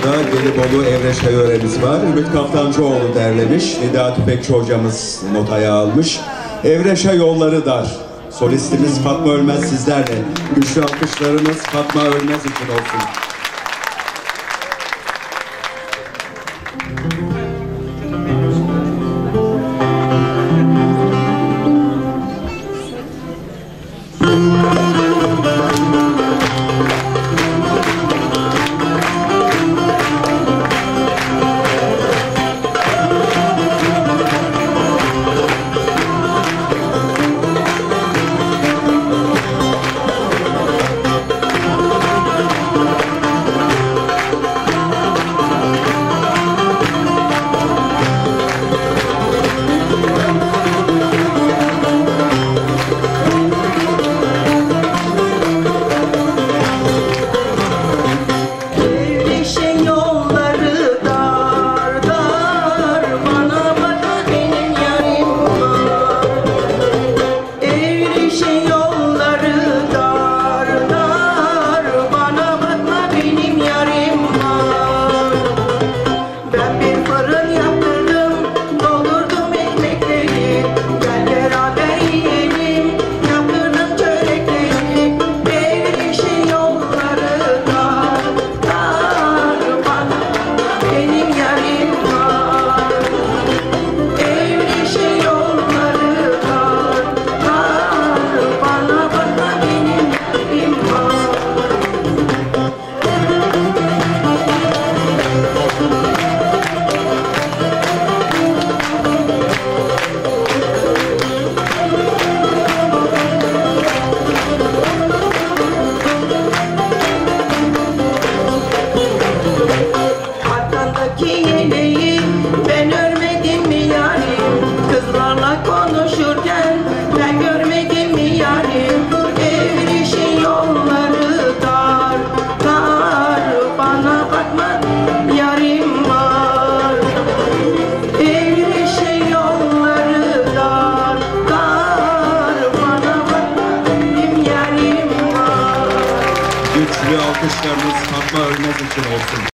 sırada Gelibolu Evreşe yöremiz var. Ümit Kaftancıoğlu derlemiş. Nida Tüfekçi hocamız notaya almış. Evreşe yolları dar. Solistimiz Fatma Ölmez sizlerle. Güçlü alkışlarımız Fatma Ölmez için olsun. Güçlü alkışlarımız Fatma Ölmez için olsun.